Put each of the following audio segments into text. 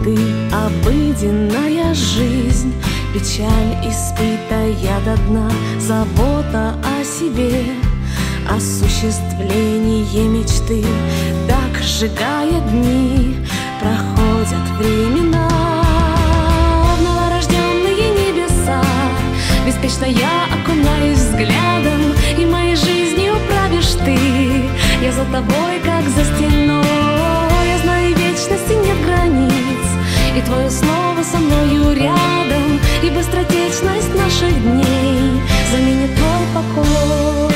ты, обыденная жизнь, печаль испитая до дна, забота о себе, осуществление мечты. Так, сжигая дни, проходят времена. В новорожденные небеса беспечно я окунаюсь взглядом, и моей жизнью правишь ты. Я за тобой, как за стеной, я знаю, вечности нет границ, и твое слово со мною рядом, и быстротечность наших дней заменит твой покой.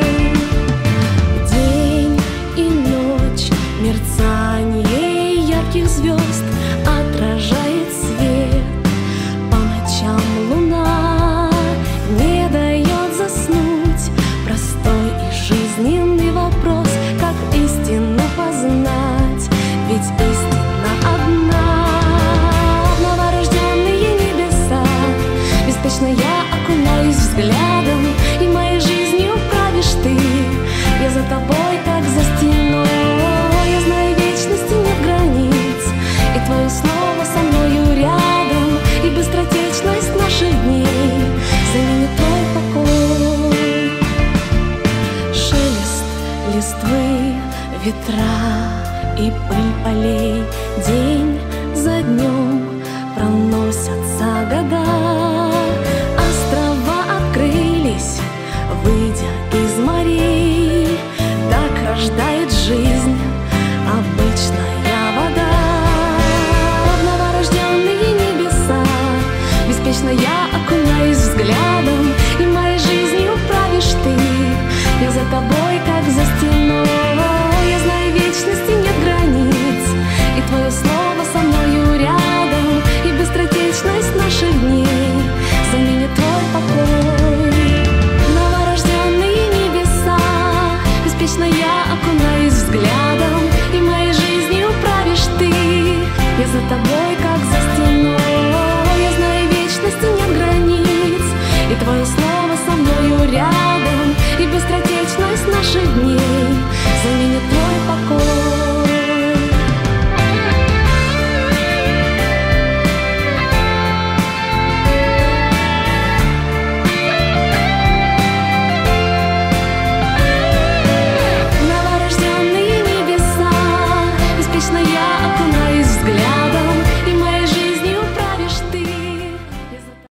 День и ночь, мерцание ярких звезд отражает свет. По ночам луна не дает заснуть. Простой и жизненный вопрос, как истину познать, ведь истина одна. В новорожденные небеса беспечно я окунаюсь взглядом, и моей жизнью правишь ты. Я за тобой, как за стеной, я знаю, вечности нет границ, и твое слово со мною рядом, и быстротечность наших дней заменит твой покой. Шелест листвы, ветра и пыль полей, день за днем проносятся года. Острова открылись, выйдя из морей, так рождает жизнь обычная вода. В новорожденные небеса беспечно я окунаюсь взглядом, и моей жизнью правишь ты. Я за тобой, как за стеной,